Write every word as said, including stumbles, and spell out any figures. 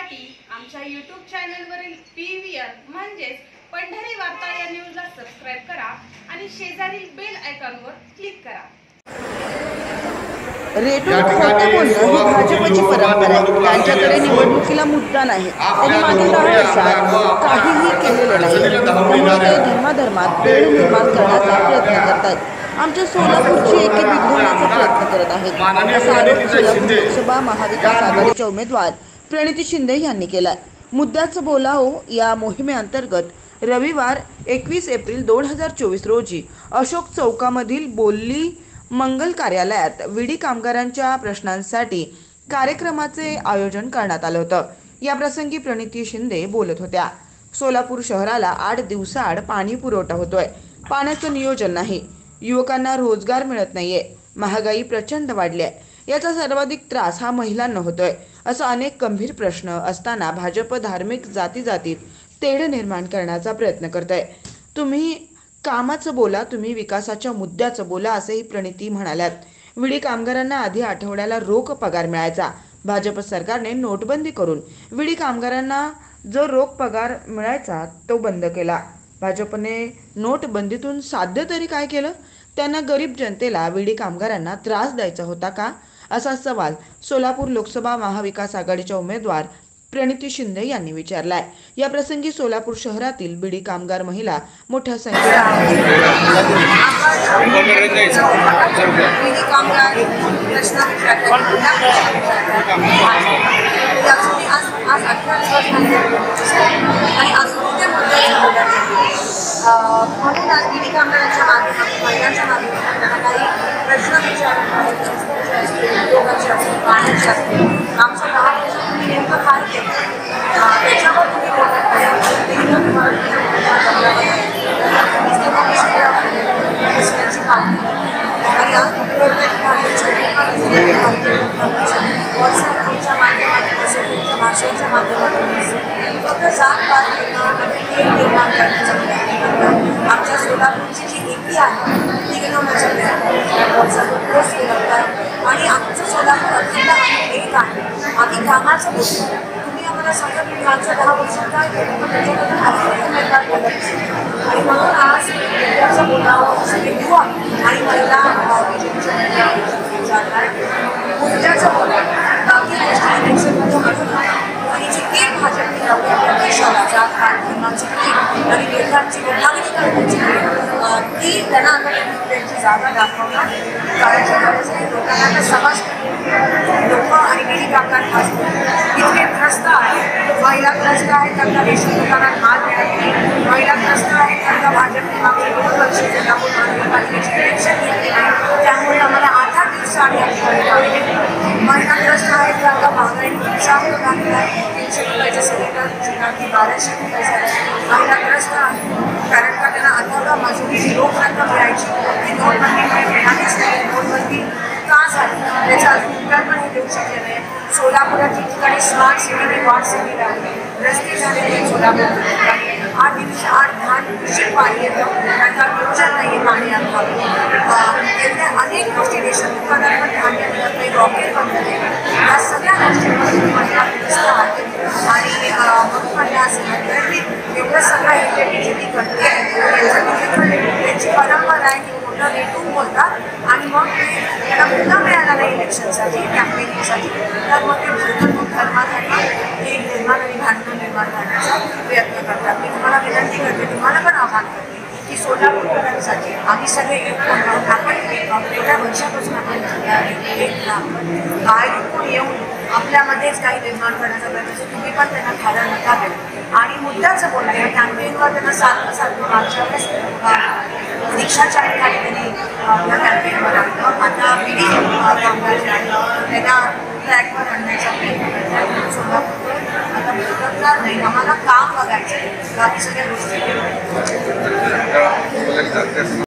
पाहण्यासाठी आमच्या YouTube चॅनलवरील PVR म्हणजेच पंढरी वार्ता या न्यूजला सबस्क्राइब करा आणि शेजारील बेल आयकॉनवर क्लिक करा। रेटून खोटे बोलणं ही भाजपची परंपरा आहे। त्यांच्याकडे निवडणुकीला मुद्दा नाही। त्यांनी मागील दहा वर्षात काहीही केलेले नाही। त्यामुळे ते धर्माधर्मात तेढ निर्माण करण्याचा प्रयत्न करतात। आमच्या सोलापूरची एकी बिघडवण्याचा प्रयत्न करत आहेत असा आरोप सोलापूर लोकसभा महाविकास आघाडीच्या उमेदवार प्रणिती शिंदे यांनी केलाय। मुद्द्याचं बोलाओ या मोहिमेअंतर्गत रविवार एकवीस एप्रिल दोन हजार चोवीस रोजी अशोक चौकामधील बोल्ली मंगल कार्यालयात विडी कामगारांच्या प्रश्नांसाठी कार्यक्रमाचे आयोजन करण्यात आलं होतं। या प्रसंगी प्रणिती शिंदे बोलत होत्या। सोलापूर शहराला आठ दिवसाआड पाणी पुरवठा होतोय, पाण्याचं नियोजन नाही, युवकांना रोजगार मिळत नाहीये, महागाई प्रचंड वाढली आहे, याचा सर्वाधिक त्रास हा महिलांना होतोय, असं अनेक गंभीर प्रश्न असताना भाजप धार्मिक जाती जातीत तेढ निर्माण करण्याचा प्रयत्न करतोय। तुम्ही कामाचं बोला, तुम्ही विकासाच्या मुद्द्याचं बोला, असेही प्रणिती म्हणाल्यात। विडी कामगारांना आधी आठवड्याला रोख पगार मिळायचा। भाजप सरकारने नोटबंदी करून विडी कामगारांना जो रोख पगार मिळायचा तो बंद केला। भाजपने नोटबंदीतून साध्य तरी काय केलं? त्यांना गरीब जनतेला विडी कामगारांना त्रास द्यायचा होता का, असा सवाल सोलापूर लोकसभा महाविकास आघाडीच्या उमेदवार प्रणिती शिंदे यांनी विचारलाय। या प्रसंगी सोलापूर शहरातील बिडी कामगार महिला मोठ्या संख्येने म्हणून आज विडी कामगारांच्या माध्यमातून महिलांच्या माध्यमातून त्यांना काही प्रश्न विचारले उद्योगाचे असतील, पाण्याचे असतील, आमच्या दहा वर्षात तुम्ही नेमकं काय केलं त्याच्यावर तुम्ही बोलत नाही। आणि आज व्हॉट्सअपच्या माध्यमातून असेल, तुमच्या भाषेच्या माध्यमातून असेल, फक्त जात पात निर्माण करण्याचा प्रयत्न आमच्या सोलापूरची जी एपी आहे ती घेण्याचा प्रयत्न व्हॉट्सअपवर पोस्ट केला होता। आणि आमचं सोलापूर अखंड आणि एक आहे, आम्ही कामाचं बोलतो। तुम्ही आम्हाला सांगा की मागच्या दहा वर्षात काय केलं, पण त्याच्याबद्दल आजपर्यंत मैदान बोलत आणि म्हणून आज मुद्द्याचं बोलावं सगळे युवा आणि महिला मुद्द्याचं बोलावं, बाकी गोष्टी इलेक्शनमध्ये म्हणून आणि जी एक भाजपने लावली आपल्या देशाला जात पात धर्माची कीड आणि नेत्यांची विभागणी करण्याची ती त्यांना आता त्यांची जागा दाखवणं काळाची गरज आहे। लोकांना आता समज लोक आणि विडी कामगार खास इतके त्रस्त आहेत, महिला त्रस्त आहेत, त्यांना रेशन दुकानात माल मिळत नाही, महिला त्रस्त आहेत, त्यांना भाजपने मागचे दोन वर्ष सोलापूर महानगरपालिकेची इलेक्शन घेतली नाही, त्यामुळे आम्हाला आठ आठ दिवसाआधी महिला त्रस्त आहेत, त्यांना महागाईने चांगलं लागलं आहे, तीनशे रुपयाचे सिलेंडर बाराशे रुपये झाले। महिला त्रस्त आहेत कारण का त्यांना आठवडा मजुरीची रोख रक्कम मिळायची, ती नोटबंदीमुळे मिळालीच नाही। नोटबंदी का झाली त्याचं अजून उत्तर पण हे देऊ शकले नाही। सोलापुरात ठिकठिकाणी स्मार्ट सिटी रिवॉर्ड सिटी लागली, रस्ते झालेले सोलापूर आठ दिवस आठ दहा दिवशी पाणी येतं, त्यांना नियोजन नाही आहे पाणी आणतं, एवढ्या अनेक गोष्टी देशात दुकानात पण धान्य मिळत नाही, रॉकेट बंद नाही, या सगळ्या गोष्टींमध्ये महिला ग्रस्त आहेत। आणि मग म्हणलं असं म्हणलं की एवढं सगळं इलेक्ट्रिसिटी करते, त्यांची परंपरा आहे की मोठं रेटून बोलतात आणि मग त्यांना मुद्दा मिळाला नाही इलेक्शनसाठी कॅम्पेनिंगसाठी, तर मग ते भरभरून धर्माधर्मात एक निर्माण आणि भांडण निर्माण करण्याचा प्रयत्न करतात। मी तुम्हाला विनंती करते, तुम्हाला पण आव्हान करते की सोलापूरकरांसाठी आम्ही सगळे एक होऊन आपण एवढ्या वर्षापासून आपण एक गायकून येऊन आपल्यामध्येच काही निर्माण करण्याचा प्रयत्न, तुम्ही पण त्यांना खायला नका देऊ आणि मुद्द्याचं बोलणं या कॅम्पेनवर त्यांना सारखं सारखं मागच्या वेळेस रिक्षाच्या ठिकाणी त्यांनी आपल्या कॅम्पेनवर आणलं, आता विडी कामगार जे आहेत त्यांना ट्रॅकवर आणण्याचा प्रयत्न सोलापूर आता करणार नाही। आम्हाला काम बघायचं, बाकी सगळ्या गोष्टी